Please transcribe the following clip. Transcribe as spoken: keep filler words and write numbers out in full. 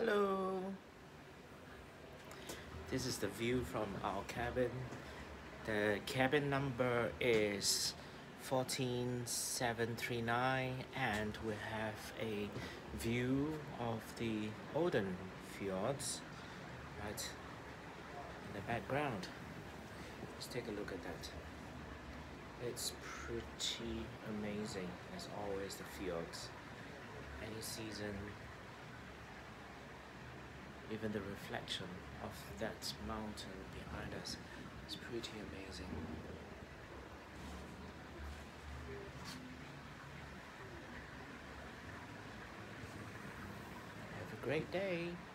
Hello! This is the view from our cabin. The cabin number is fourteen seven three nine and we have a view of the Olden fjords right in the background. Let's take a look at that. It's pretty amazing as always, the fjords. Any season, even the reflection of that mountain behind us is pretty amazing. Have a great day.